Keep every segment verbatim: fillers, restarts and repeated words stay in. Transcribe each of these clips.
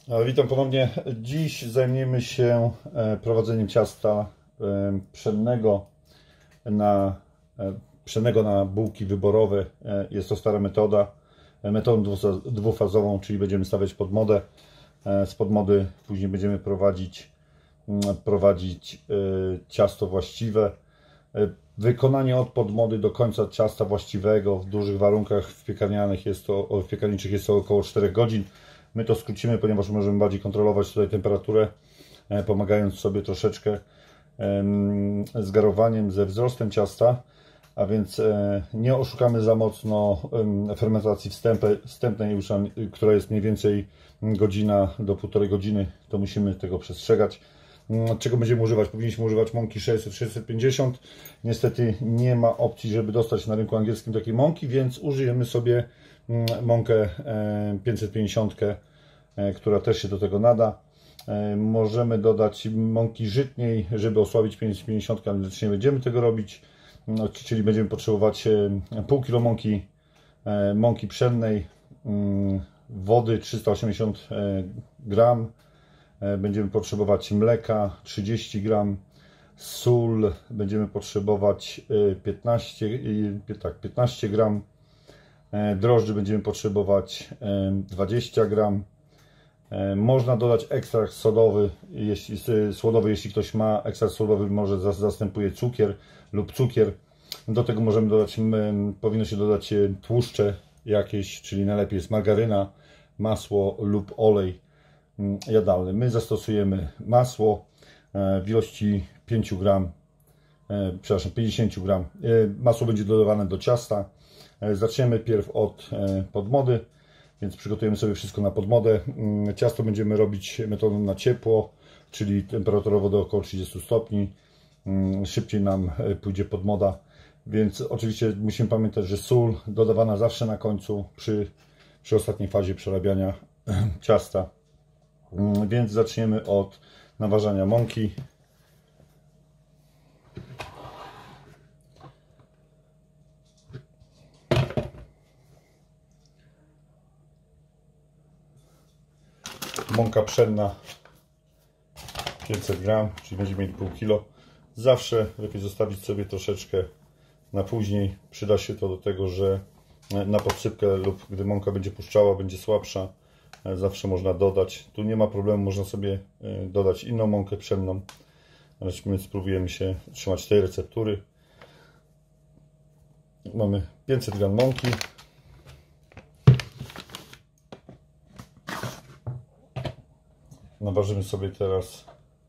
Witam ponownie. Dziś zajmiemy się prowadzeniem ciasta pszennego na, pszennego na bułki wyborowe. Jest to stara metoda, metodą dwufazową, czyli będziemy stawiać podmodę. Z podmody później będziemy prowadzić, prowadzić ciasto właściwe. Wykonanie od podmody do końca ciasta właściwego w dużych warunkach w piekarnianych jest to, w piekarniczych jest to około czterech godzin. My to skrócimy, ponieważ możemy bardziej kontrolować tutaj temperaturę, pomagając sobie troszeczkę z garowaniem, ze wzrostem ciasta, a więc nie oszukamy za mocno fermentacji wstępnej, która jest mniej więcej godzina do półtorej godziny, to musimy tego przestrzegać. Czego będziemy używać? Powinniśmy używać mąki sześćset sześćset pięćdziesiąt. Niestety nie ma opcji, żeby dostać na rynku angielskim takiej mąki, więc użyjemy sobie mąkę pięćset pięćdziesiąt, która też się do tego nada. Możemy dodać mąki żytniej, żeby osłabić pięćset pięćdziesiąt, ale nie będziemy tego robić. Czyli będziemy potrzebować pół kilo mąki, mąki pszennej, wody trzysta osiemdziesiąt gram, będziemy potrzebować mleka trzydzieści gram, sól będziemy potrzebować piętnaście, tak, piętnaście gram, drożdży będziemy potrzebować dwadzieścia gram. Można dodać ekstrakt sodowy, jeśli, słodowy, jeśli ktoś ma. Ekstrakt sodowy może zastępuje cukier lub cukier. Do tego możemy dodać, powinno się dodać tłuszcze jakieś, czyli najlepiej jest margaryna, masło lub olej jadalny. My zastosujemy masło w ilości pięć gram, przepraszam, pięćdziesiąt gram. Masło będzie dodawane do ciasta. Zaczniemy pierw od podmody, więc przygotujemy sobie wszystko na podmodę. Ciasto będziemy robić metodą na ciepło, czyli temperaturowo do około trzydziestu stopni. Szybciej nam pójdzie podmoda, więc oczywiście musimy pamiętać, że sól dodawana zawsze na końcu przy, przy ostatniej fazie przerabiania ciasta. Więc zaczniemy od naważania mąki. Mąka pszenna pięćset gram, czyli będziemy mieli pół kilo. Zawsze lepiej zostawić sobie troszeczkę na później. Przyda się to do tego, że na podsypkę lub gdy mąka będzie puszczała, będzie słabsza, zawsze można dodać. Tu nie ma problemu, można sobie dodać inną mąkę pszenną. Ale my spróbujemy się trzymać tej receptury. Mamy pięćset gram mąki. Naważymy sobie teraz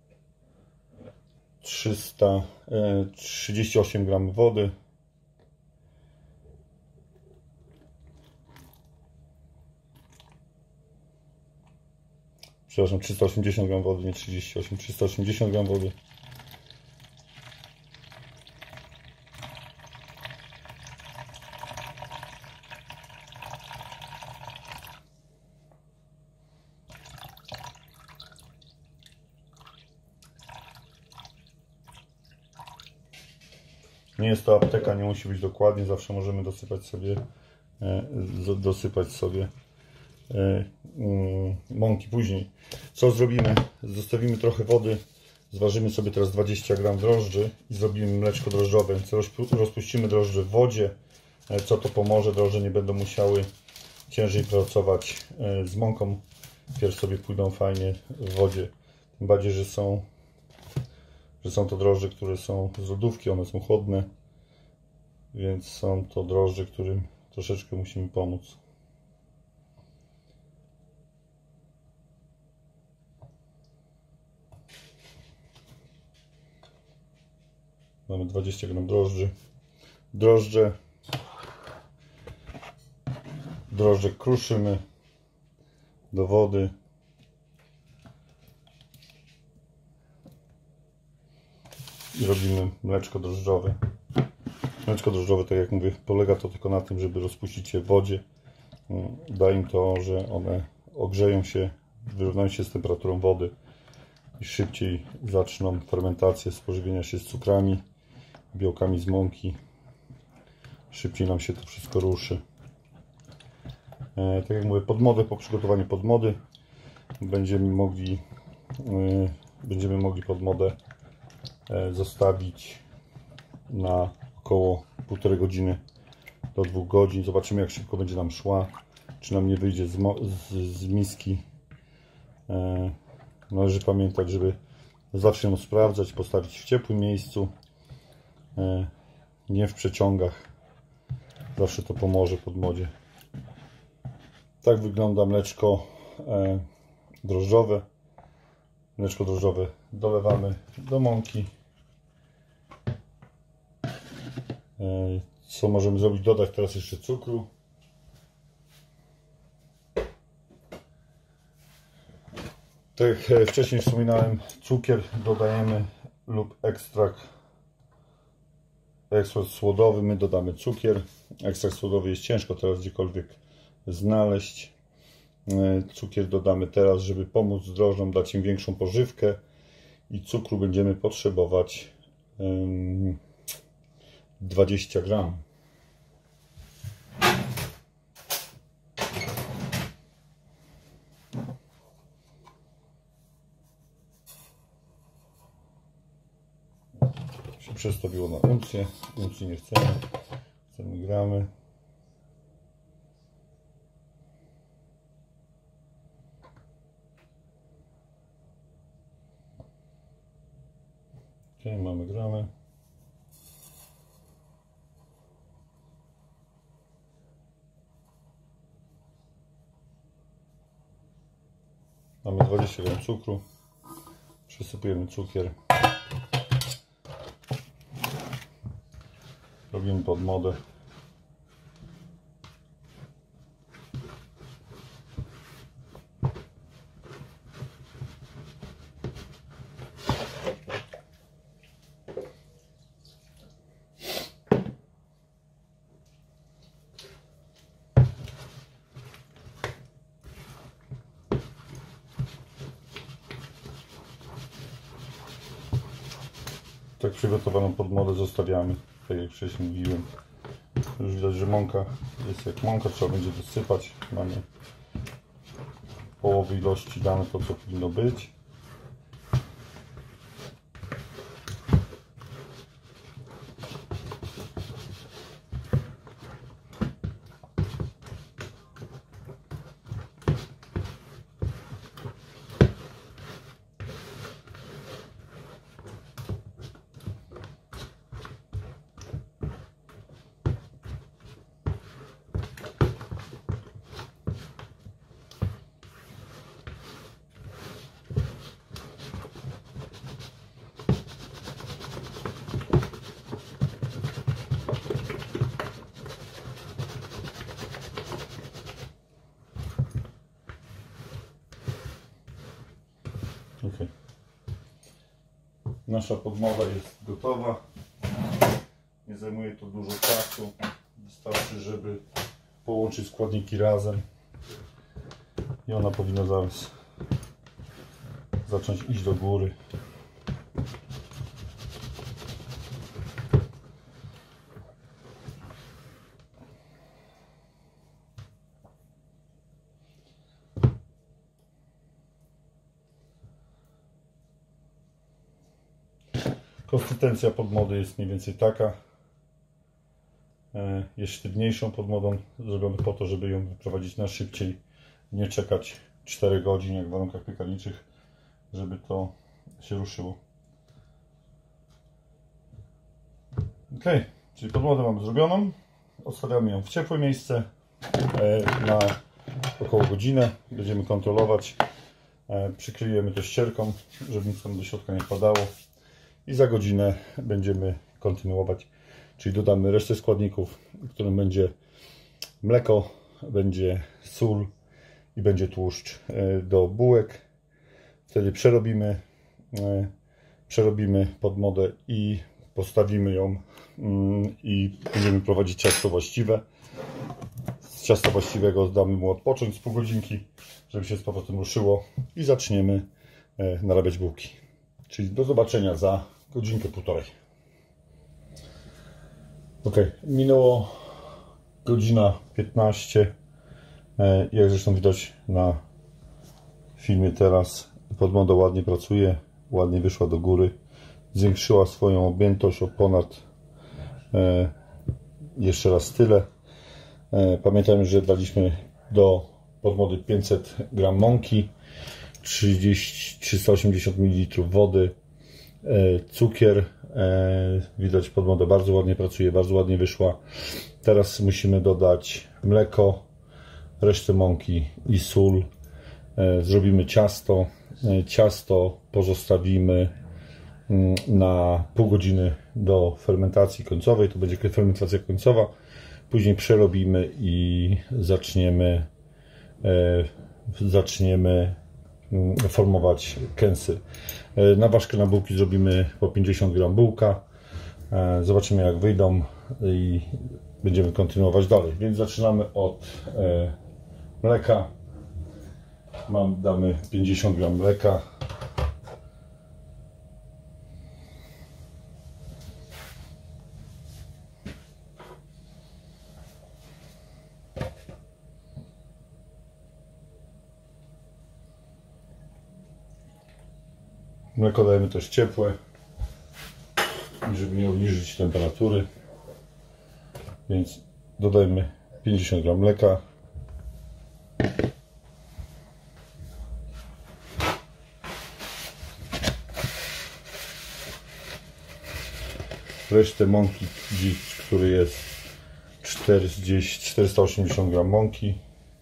trzysta trzydzieści osiem gram wody. Przepraszam, trzysta osiemdziesiąt gram wody, nie trzydzieści osiem, trzysta osiemdziesiąt gram wody. Nie jest to apteka, nie musi być dokładnie, zawsze możemy dosypać sobie, dosypać sobie mąki później. Co zrobimy? Zostawimy trochę wody, zważymy sobie teraz dwadzieścia gram drożdży i zrobimy mleczko drożdżowe. Więc rozpuścimy drożdże w wodzie. Co to pomoże? Drożdże nie będą musiały ciężej pracować z mąką. Pierw sobie pójdą fajnie w wodzie. Tym bardziej, że są że są to drożdże, które są z lodówki, one są chłodne, więc są to drożdże, którym troszeczkę musimy pomóc. Mamy dwadzieścia gram drożdży. Drożdże, drożdże kruszymy do wody. I robimy mleczko drożdżowe. Mleczko drożdżowe, tak jak mówię, polega to tylko na tym, żeby rozpuścić je w wodzie. Da im to, że one ogrzeją się, wyrównają się z temperaturą wody i szybciej zaczną fermentację spożywienia się z cukrami, białkami z mąki. Szybciej nam się to wszystko ruszy. Tak jak mówię, podmody, po przygotowaniu podmody będziemy mogli będziemy mogli podmodę zostawić na około półtorej godziny do dwóch godzin. Zobaczymy, jak szybko będzie nam szła, czy nam nie wyjdzie z, z, z miski. Należy pamiętać, żeby zawsze ją sprawdzać, postawić w ciepłym miejscu, nie w przeciągach. Zawsze to pomoże podmodzie. Tak wygląda mleczko drożdżowe. Mleczko drożdżowe dolewamy do mąki. Co możemy zrobić? Dodać teraz jeszcze cukru. Tak jak wcześniej wspominałem, cukier dodajemy lub ekstrakt ekstrakt słodowy, my dodamy cukier. Ekstrakt słodowy jest ciężko teraz gdziekolwiek znaleźć. Cukier dodamy teraz, żeby pomóc drożdżom, dać im większą pożywkę, i cukru będziemy potrzebować dwadzieścia gram. Się przestawiło na uncję. Uncji nie chcemy, chcemy gramy. Ok, mamy gramy. Mamy dwadzieścia gram cukru. Przesypujemy cukier. Robimy podmodę. Tak przygotowaną podmodę zostawiamy, tak jak wcześniej mówiłem. Już widać, że mąka jest jak mąka, trzeba będzie dosypać. Mamy połowę ilości, dane to, co powinno być. Okay. Nasza podmoda jest gotowa. Nie zajmuje to dużo czasu. Wystarczy, żeby połączyć składniki razem i ona powinna zaraz zacząć iść do góry. Konsystencja podmody jest mniej więcej taka. Jest sztywniejszą podmodą, zrobione po to, żeby ją wyprowadzić na szybciej, nie czekać cztery godzin jak w warunkach piekarniczych, żeby to się ruszyło. Ok, czyli podmodę mamy zrobioną. Odstawiamy ją w ciepłe miejsce na około godzinę. Będziemy kontrolować. Przykryjemy to ścierką, żeby nic tam do środka nie padało. I za godzinę będziemy kontynuować, czyli dodamy resztę składników, w którym będzie mleko, będzie sól i będzie tłuszcz do bułek. Wtedy przerobimy, przerobimy podmodę i postawimy ją i będziemy prowadzić ciasto właściwe. Z ciasta właściwego damy mu odpocząć z pół godzinki, żeby się z powrotem ruszyło i zaczniemy narabiać bułki. Czyli do zobaczenia za godzinkę, półtorej. Ok, minęło godzina piętnaście. Jak zresztą widać na filmie teraz. Podmoda ładnie pracuje, ładnie wyszła do góry. Zwiększyła swoją objętość o ponad e, jeszcze raz tyle. E, pamiętam, że daliśmy do podmody pięćset gram mąki, trzydzieści, trzysta osiemdziesiąt mililitrów wody, e, cukier. E, widać, podmoda bardzo ładnie pracuje, bardzo ładnie wyszła. Teraz musimy dodać mleko, resztę mąki i sól. E, zrobimy ciasto. E, ciasto pozostawimy na pół godziny do fermentacji końcowej. To będzie fermentacja końcowa. Później przerobimy i zaczniemy e, zaczniemy formować kęsy. E, na ważkę na bułki zrobimy po pięćdziesiąt gram bułka. E, zobaczymy, jak wyjdą i będziemy kontynuować dalej. Więc zaczynamy od e, mleka. Mam, damy pięćdziesiąt gram mleka. Mleko dajemy też ciepłe, żeby nie obniżyć temperatury, więc dodajmy pięćdziesiąt gram mleka. Resztę mąki, który jest czterdzieści, czterysta osiemdziesiąt gram mąki.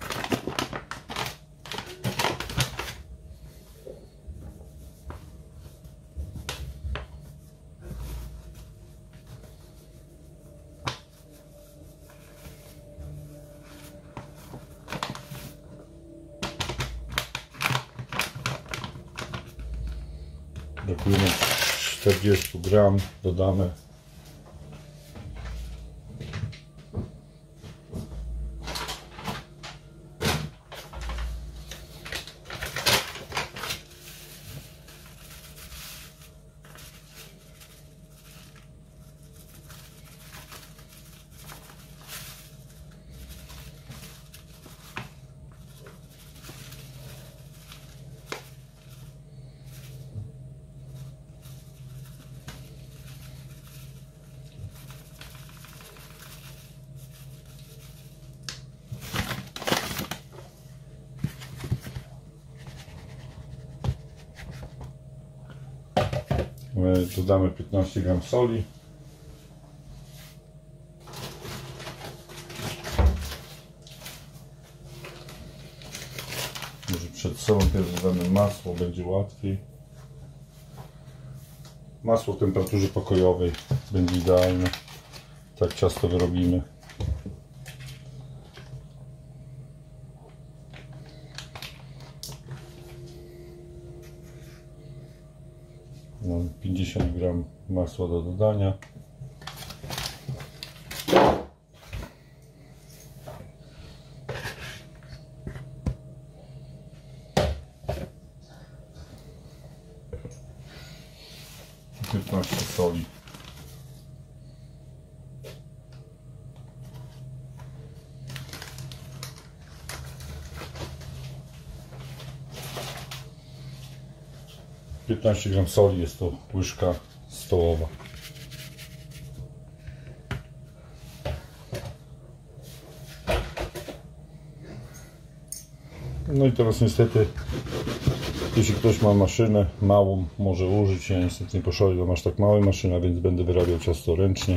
Brakuje nam czterdzieści gram, dodamy. Dodamy piętnaście gram soli. Może przed solą pierw dodamy masło, będzie łatwiej. Masło w temperaturze pokojowej będzie idealne. Tak ciasto wyrobimy. Mam pięćdziesiąt gram masła do dodania. piętnaście soli. piętnaście gram soli, jest to łyżka stołowa. No i teraz niestety, jeśli ktoś ma maszynę małą, może użyć. Ja niestety nie poszedłem aż tak małej maszyny, więc będę wyrabiał ciasto ręcznie.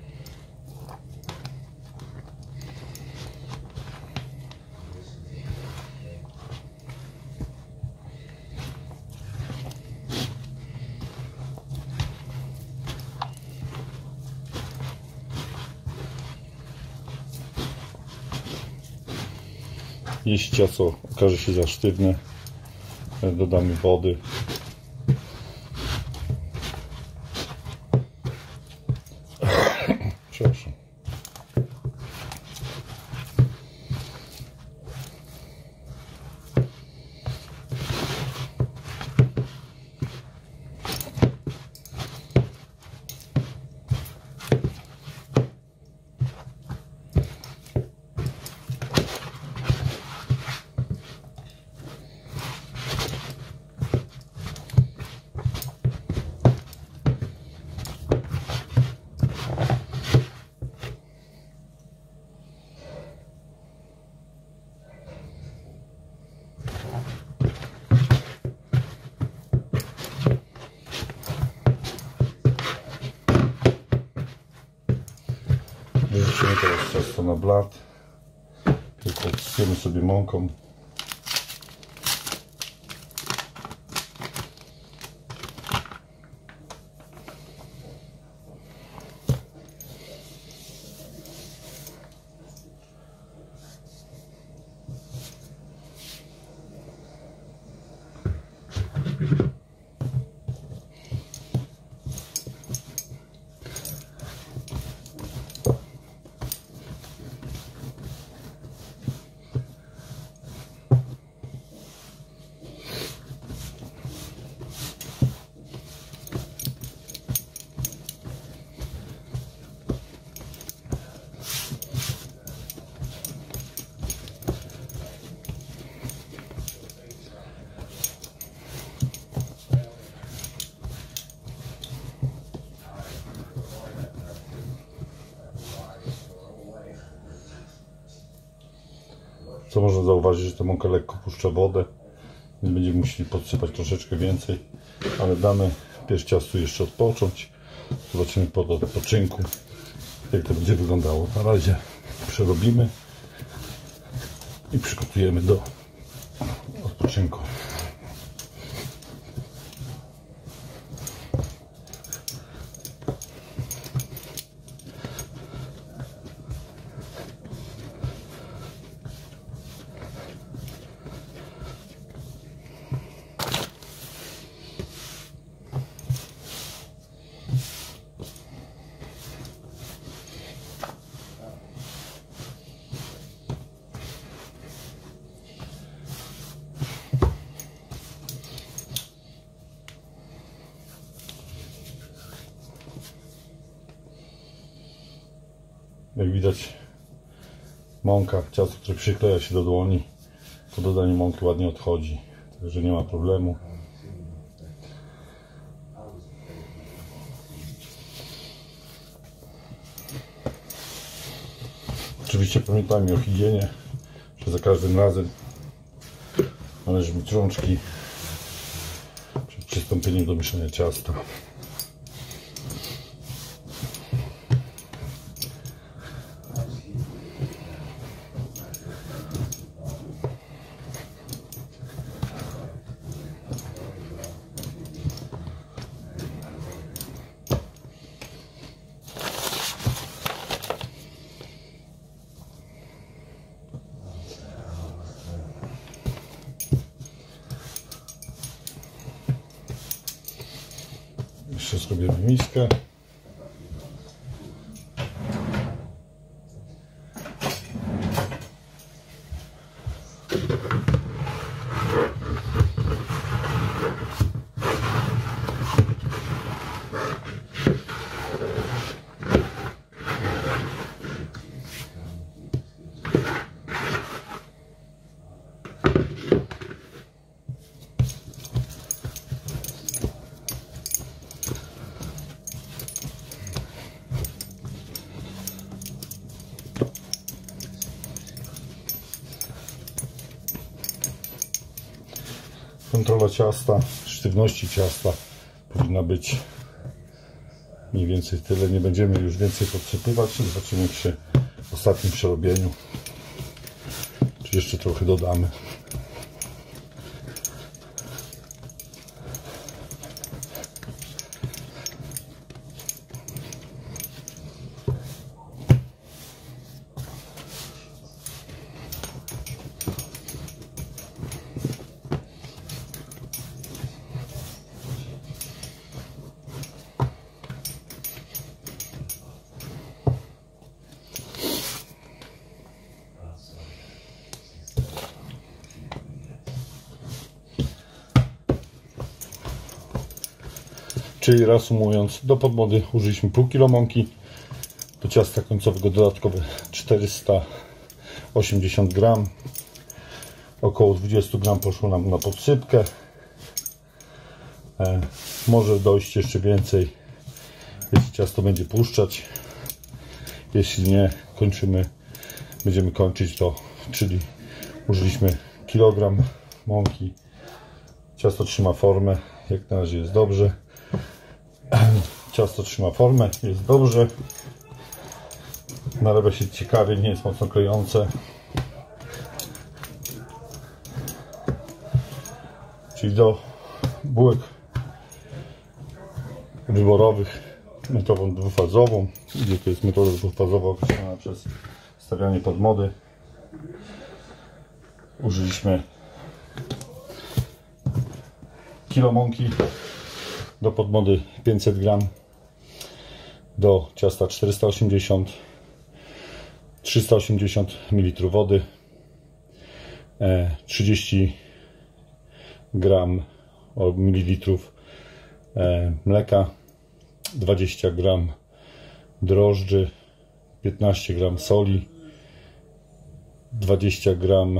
Jeśli ciasto okaże się za sztywne, dodamy wody. Przepraszam. blat. Tylko wsypiemy sobie mąką. Co można zauważyć, że ta mąka lekko puszcza wodę, więc będziemy musieli podsypać troszeczkę więcej, ale damy pierw ciastu jeszcze odpocząć. Zobaczymy po odpoczynku, jak to będzie wyglądało. Na razie przerobimy i przygotujemy do odpoczynku. Jak widać, mąka, ciasto, które przykleja się do dłoni, po dodaniu mąki ładnie odchodzi, także nie ma problemu. Oczywiście pamiętajmy o higienie, że za każdym razem należy myć rączki przed przystąpieniem do mieszania ciasta. Jeszcze zrobimy miskę. Kontrola ciasta, sztywności ciasta powinna być mniej więcej tyle. Nie będziemy już więcej podsypywać. Zobaczymy przy ostatnim przerobieniu, czy jeszcze trochę dodamy. Czyli reasumując, do podmody użyliśmy pół kilo mąki, do ciasta końcowego dodatkowe czterysta osiemdziesiąt gram, około dwadzieścia gram poszło nam na podsypkę. E, może dojść jeszcze więcej, jeśli ciasto będzie puszczać. Jeśli nie, kończymy, będziemy kończyć to, czyli użyliśmy kilogram mąki. Ciasto trzyma formę, jak na razie jest dobrze. Ciasto trzyma formę, jest dobrze. Narabia się ciekawie, nie jest mocno klejące. Czyli do bułek wyborowych metodą dwufazową, gdzie to jest metoda dwufazowa określona przez stawianie podmody. Użyliśmy kilo mąki, do podmody pięćset gram, do ciasta czterysta osiemdziesiąt, trzysta osiemdziesiąt mililitrów wody, trzydzieści gram mililitrów mleka, dwadzieścia gram drożdży, piętnaście gram soli, dwadzieścia gram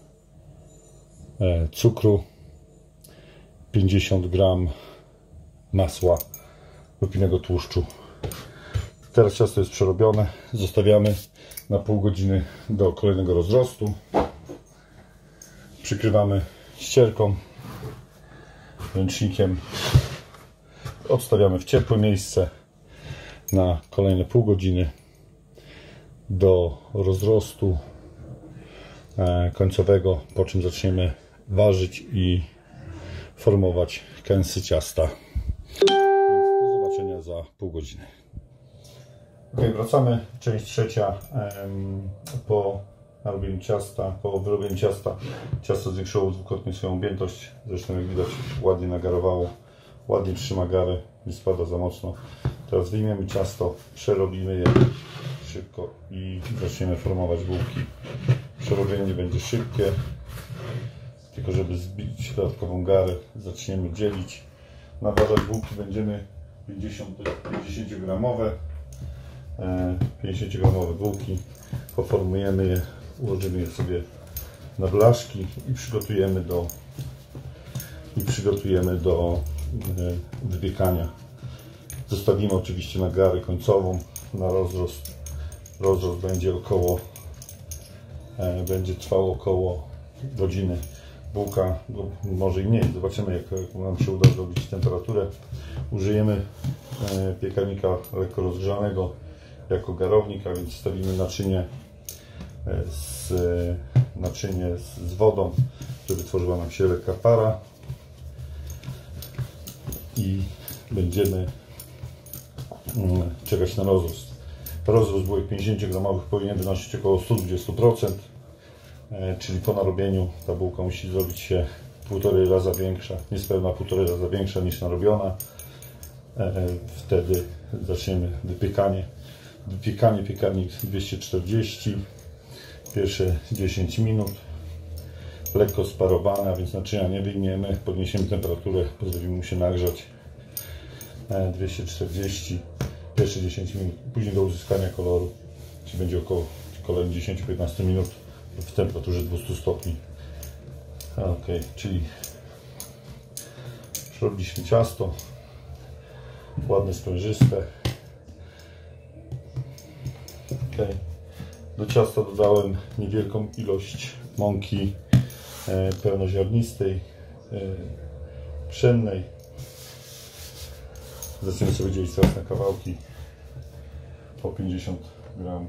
cukru, pięćdziesiąt gram masła lub innego tłuszczu. Teraz ciasto jest przerobione, zostawiamy na pół godziny do kolejnego rozrostu. Przykrywamy ścierką, ręcznikiem, odstawiamy w ciepłe miejsce na kolejne pół godziny do rozrostu końcowego, po czym zaczniemy ważyć i formować kęsy ciasta. Więc do zobaczenia za pół godziny. Ok, wracamy. Część trzecia. Po narobieniu ciasta, po wyrobieniu ciasta. Ciasto zwiększyło dwukrotnie swoją objętość. Zresztą jak widać ładnie nagarowało, ładnie trzyma garę, nie spada za mocno. Teraz wyjmiemy ciasto, przerobimy je szybko i zaczniemy formować bułki. Przerobienie nie będzie szybkie, tylko żeby zbić dodatkową garę, zaczniemy dzielić. Naważać bułki będziemy pięćdziesiąt gramowe. pięćdziesiąt gramowe bułki. Poformujemy je, ułożymy je sobie na blaszki i przygotujemy do i przygotujemy do wypiekania. Zostawimy oczywiście na garę końcową, na rozrost. Rozrost będzie około będzie trwał około godziny. Bułka może i mniej, zobaczymy jak, jak nam się uda zrobić temperaturę. Użyjemy piekarnika lekko rozgrzanego jako garownik, a więc stawimy naczynie z, naczynie z, z wodą, żeby tworzyła nam się lekka para i będziemy czekać na rozrost. Rozrost bułek pięćdziesiąt gramowych powinien wynosić około sto dwadzieścia procent, czyli po narobieniu ta bułka musi zrobić się półtorej raza większa, niespełna półtorej raza większa niż narobiona. Wtedy zaczniemy wypiekanie. Wypiekanie, piekarnik dwieście czterdzieści, pierwsze dziesięć minut, lekko sparowane, a więc naczynia nie wyjmiemy, podniesiemy temperaturę, pozwolimy mu się nagrzać. Dwieście czterdzieści, pierwsze dziesięć minut, później do uzyskania koloru, czyli będzie około kolejnych dziesięć do piętnastu minut w temperaturze dwieście stopni. Ok, czyli zrobiliśmy ciasto, ładne, sprężyste. Okay. Do ciasta dodałem niewielką ilość mąki e, pełnoziarnistej, e, pszennej. Zaczniemy sobie dzielić teraz na kawałki po pięćdziesiąt gram.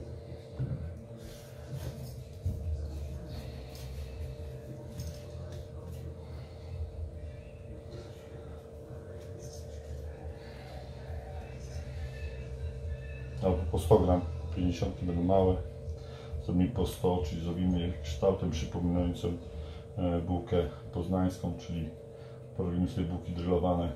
Albo po sto gram, pięćdziesiąt będą małe. Zrobimy po sto, czyli zrobimy je kształtem przypominającym bułkę poznańską, czyli porobimy sobie bułki drylowane.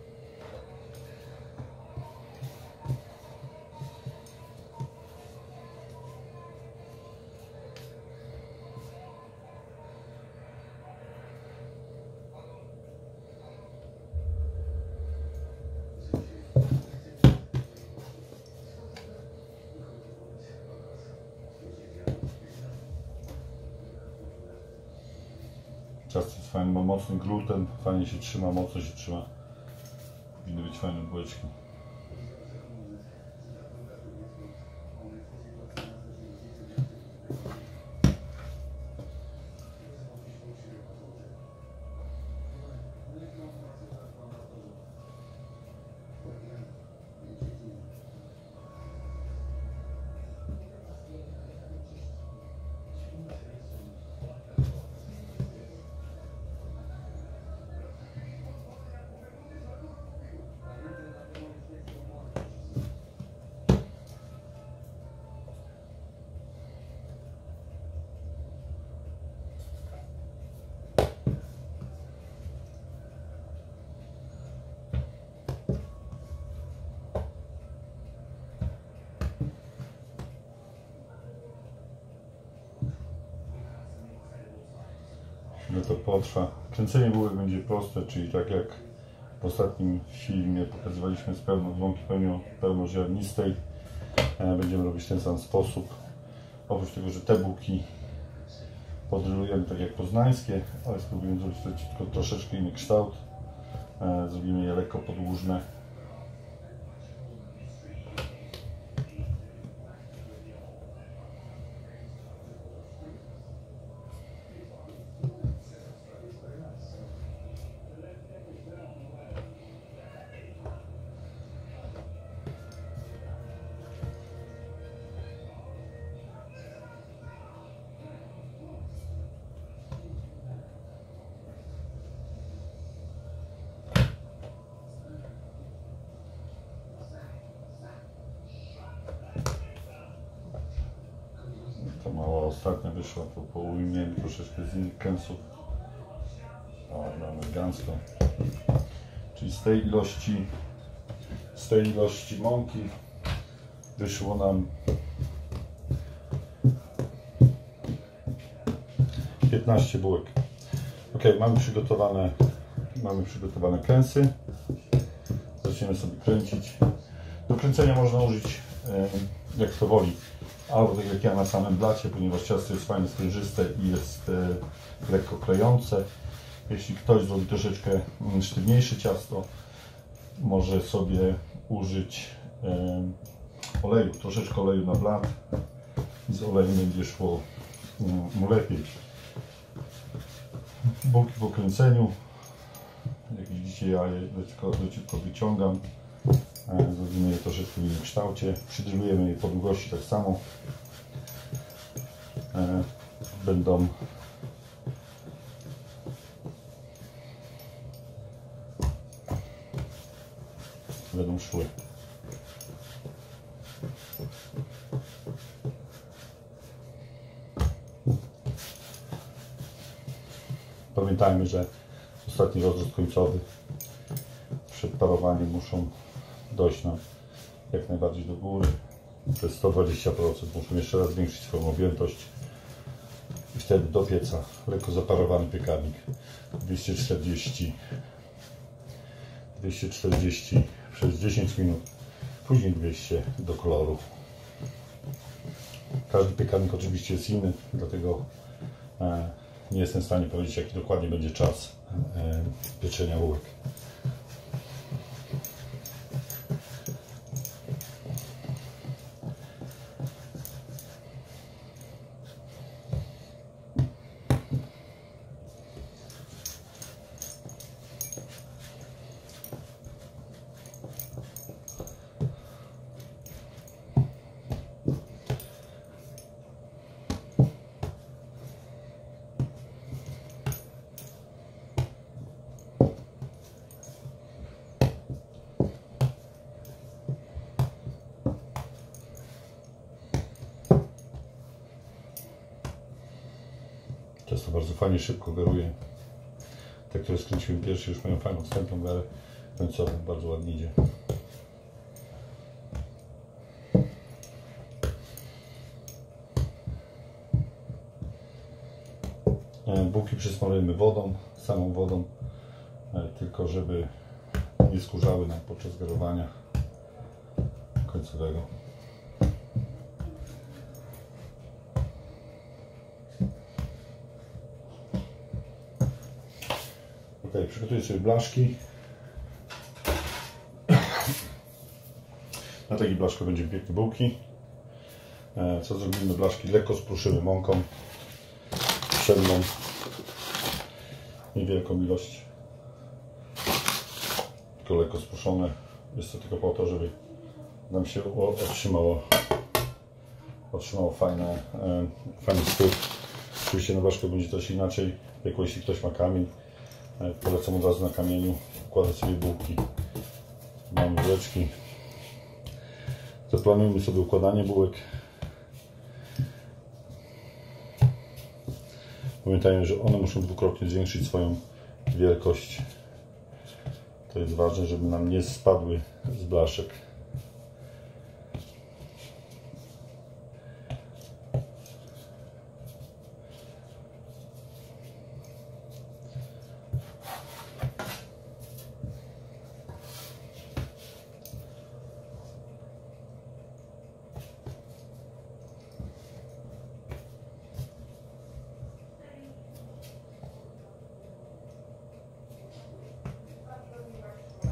Ciasto jest fajny, ma mocny gluten, fajnie się trzyma, mocno się trzyma. Powinny być fajne bułeczki. to potrwa. Kręcenie bułek będzie proste, czyli tak jak w ostatnim filmie pokazywaliśmy z pełną mąki pełnoziarnistej. Będziemy robić w ten sam sposób. Oprócz tego, że te bułki podrylujemy tak jak poznańskie, ale spróbujemy zrobić tylko troszeczkę inny kształt. Zrobimy je lekko podłużne. To mała ostatnia wyszła, to poujmiemy troszeczkę z innych kęsów. O, mamy gęsto. Czyli z tej ilości, z tej ilości mąki wyszło nam piętnaście bułek. Ok, mamy przygotowane, mamy przygotowane kęsy. Zaczniemy sobie kręcić. Do kręcenia można użyć, jak kto woli, albo tak jak ja, na samym blacie, ponieważ ciasto jest fajnie sprężyste i jest e, lekko klejące. Jeśli ktoś zrobi troszeczkę sztywniejsze ciasto, może sobie użyć e, oleju, troszeczkę oleju na blat i z olejem będzie szło mu lepiej. Bułki po kręceniu, jak widzicie, ja je leciutko, leciutko wyciągam. Zrobimy je troszeczkę w innym kształcie, przydrylujemy je po długości tak samo. Będą będą szły. Pamiętajmy, że ostatni rozrost końcowy przed parowaniem muszą dojść nam jak najbardziej do góry. To jest sto dwadzieścia procent. Muszą jeszcze raz zwiększyć swoją objętość i wtedy do pieca lekko zaparowany piekarnik dwieście czterdzieści dwieście czterdzieści przez dziesięć minut, później dwieście do koloru. Każdy piekarnik oczywiście jest inny, dlatego e, nie jestem w stanie powiedzieć, jaki dokładnie będzie czas e, pieczenia bułek. Ciasto bardzo fajnie, szybko garuje. Te, które skręciłem pierwsze, już mają fajną wstępną garę końcową, bardzo ładnie idzie. Bułki przysmarujemy wodą, samą wodą, tylko żeby nie skórzały nam podczas garowania końcowego. Ok, przygotuję sobie blaszki. Na takiej blaszce będzie piekły bułki. Co zrobimy? Blaszki lekko spruszymy mąką pszenną, niewielką ilość, tylko lekko spruszone. Jest to tylko po to, żeby nam się otrzymało otrzymało fajne, fajny styl. Oczywiście na blaszkę będzie też inaczej, jak jeśli ktoś ma kamień. Polecam od razu na kamieniu układać sobie bułki. Mamy bułeczki. Zaplanujmy sobie układanie bułek. Pamiętajmy, że one muszą dwukrotnie zwiększyć swoją wielkość. To jest ważne, żeby nam nie spadły z blaszek.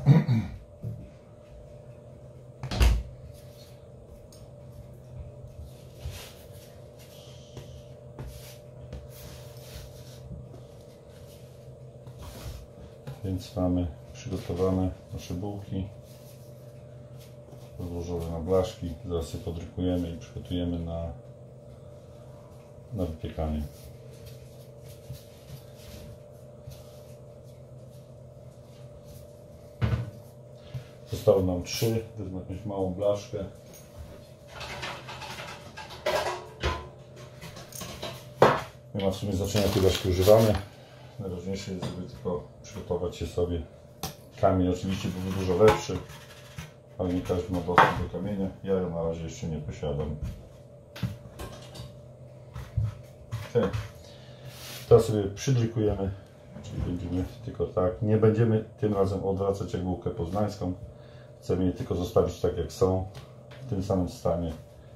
Więc mamy przygotowane nasze bułki rozłożone na blaszki. Zaraz je podrykujemy i przygotujemy na, na wypiekanie. Zostało nam trzy, wezmę jakąś małą blaszkę. Nie ma w sumie znaczenia, jakiej blaszki używamy. Najważniejsze jest, żeby tylko przygotować się sobie. Kamień oczywiście byłby dużo lepszy, ale nie każdy ma dostęp do kamienia. Ja go na razie jeszcze nie posiadam. Okay. Teraz sobie przydrykujemy, czyli będziemy tylko tak. Nie będziemy tym razem odwracać jak bułkę poznańską. Chcemy je tylko zostawić tak jak są, w tym samym stanie.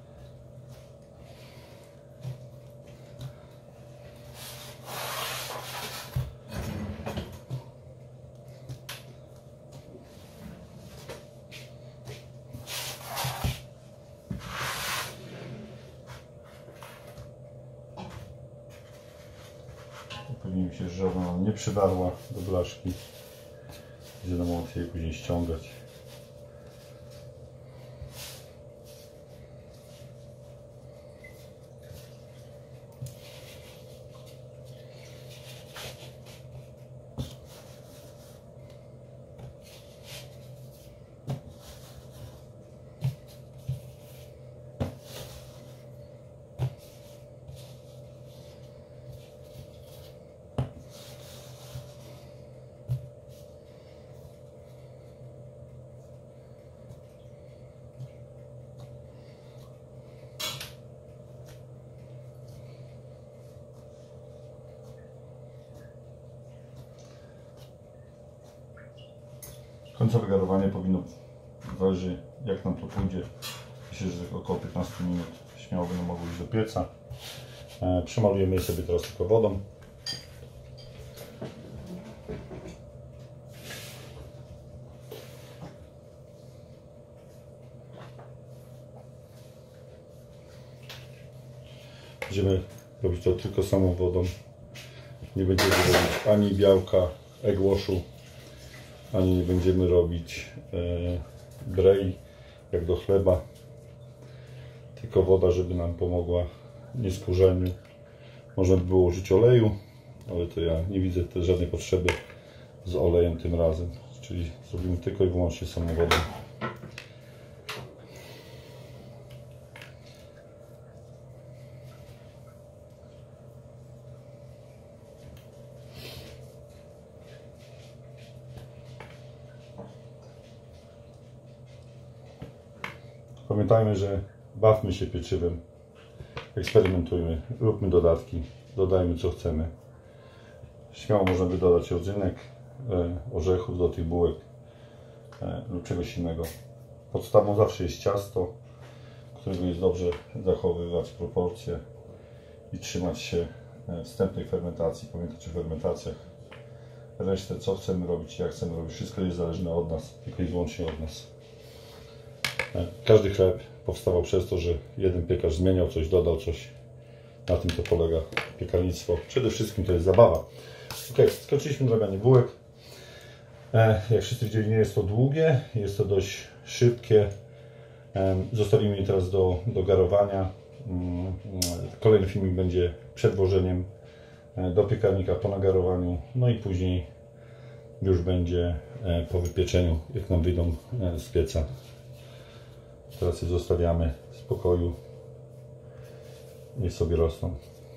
Upewniłem mi się, że ona nie przydarła do blaszki, gdzie nam łatwiej je później ściągać. Końcowe garowanie powinno, zależy jak nam to pójdzie, myślę, że około piętnaście minut śmiało będą mogły iść do pieca. E, Przemalujemy je sobie teraz tylko wodą. Będziemy robić to tylko samą wodą. Nie będziemy robić ani białka, egg washu, ani nie będziemy robić e, brei jak do chleba. Tylko woda, żeby nam pomogła w nieskurzeniu. Można by było użyć oleju, ale to ja nie widzę też żadnej potrzeby z olejem tym razem. Czyli zrobimy tylko i wyłącznie samą wodę. Pamiętajmy, że bawmy się pieczywem, eksperymentujmy, róbmy dodatki, dodajmy co chcemy. Śmiało można by dodać rodzynek, orzechów do tych bułek lub czegoś innego. Podstawą zawsze jest ciasto, którego jest dobrze zachowywać proporcje i trzymać się wstępnej fermentacji, pamiętać o fermentacjach. Resztę co chcemy robić, jak chcemy robić, wszystko jest zależne od nas, tylko i wyłącznie od nas. Każdy chleb powstawał przez to, że jeden piekarz zmieniał coś, dodał coś. Na tym to polega piekarnictwo. Przede wszystkim to jest zabawa. Ok, skończyliśmy drabianie bułek. Jak wszyscy widzieli, nie jest to długie, jest to dość szybkie. Zostawimy je teraz do, do garowania. Kolejny filmik będzie przed włożeniem do piekarnika po nagarowaniu. No i później już będzie po wypieczeniu, jak nam wyjdą z pieca. Teraz je zostawiamy w spokoju, niech sobie rosną.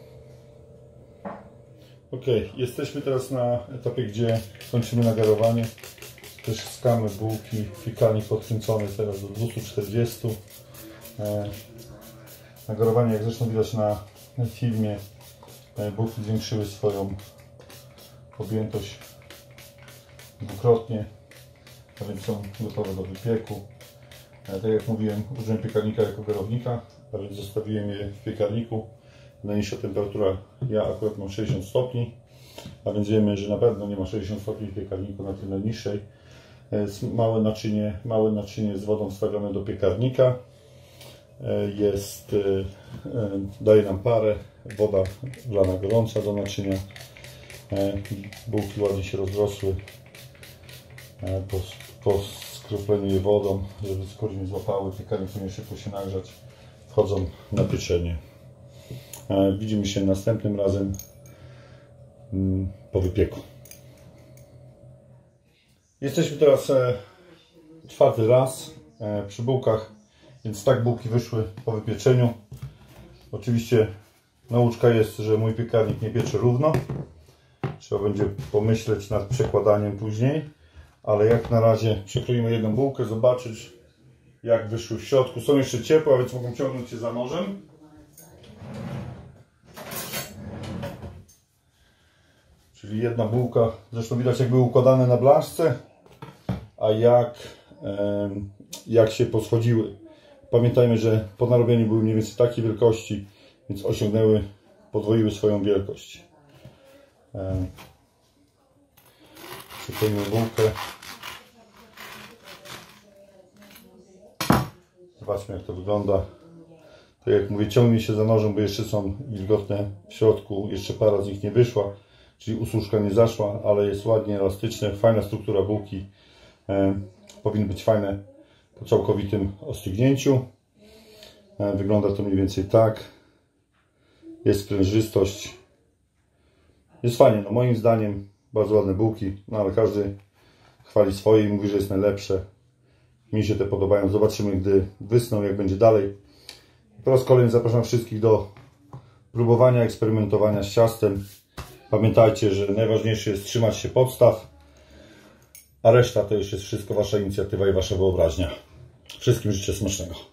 Ok, jesteśmy teraz na etapie, gdzie kończymy nagarowanie. Też ściskamy bułki, piekarnik podkręcony teraz do dwustu czterdziestu. E, nagarowanie, jak zresztą widać na filmie, e, bułki zwiększyły swoją objętość dwukrotnie, a więc są gotowe do wypieku. Tak jak mówiłem, użyłem piekarnika jako garownika, a więc zostawiłem je w piekarniku. Najniższa temperatura, ja akurat mam sześćdziesiąt stopni, a więc wiemy, że na pewno nie ma sześćdziesiąt stopni w piekarniku na tej najniższej. Jest małe naczynie, małe naczynie z wodą wstawione do piekarnika. Jest, daje nam parę, woda wlana gorąca do naczynia. Bułki ładnie się rozrosły po, po skropleniu je wodą, żeby skóry nie złapały. Piekarnik umie szybko się nagrzać. Wchodzą na pieczenie. Widzimy się następnym razem po wypieku. Jesteśmy teraz czwarty raz przy bułkach, więc tak bułki wyszły po wypieczeniu. Oczywiście nauczka jest, że mój piekarnik nie piecze równo. Trzeba będzie pomyśleć nad przekładaniem później, ale jak na razie przekroimy jedną bułkę, zobaczyć jak wyszły w środku. Są jeszcze ciepłe, a więc mogą ciągnąć się za nożem. Czyli jedna bułka, zresztą widać jak były układane na blaszce, a jak, jak się poschodziły. Pamiętajmy, że po narobieniu były mniej więcej takiej wielkości, więc osiągnęły, podwoiły swoją wielkość. Przykleimy bułkę. Zobaczmy jak to wygląda. Tak jak mówię, ciągnie się za nożem, bo jeszcze są wilgotne w środku. Jeszcze para z nich nie wyszła, czyli usłuszka nie zaszła, ale jest ładnie elastyczne. Fajna struktura bułki. E, powinny być fajne po całkowitym ostygnięciu. E, wygląda to mniej więcej tak. Jest sprężystość. Jest fajnie, no moim zdaniem bardzo ładne bułki, no ale każdy chwali swoje i mówi, że jest najlepsze. Mi się te podobają. Zobaczymy, gdy wysną, jak będzie dalej. Po raz kolejny zapraszam wszystkich do próbowania, eksperymentowania z ciastem. Pamiętajcie, że najważniejsze jest trzymać się podstaw, a reszta to już jest wszystko wasza inicjatywa i wasza wyobraźnia. Wszystkim życzę smacznego.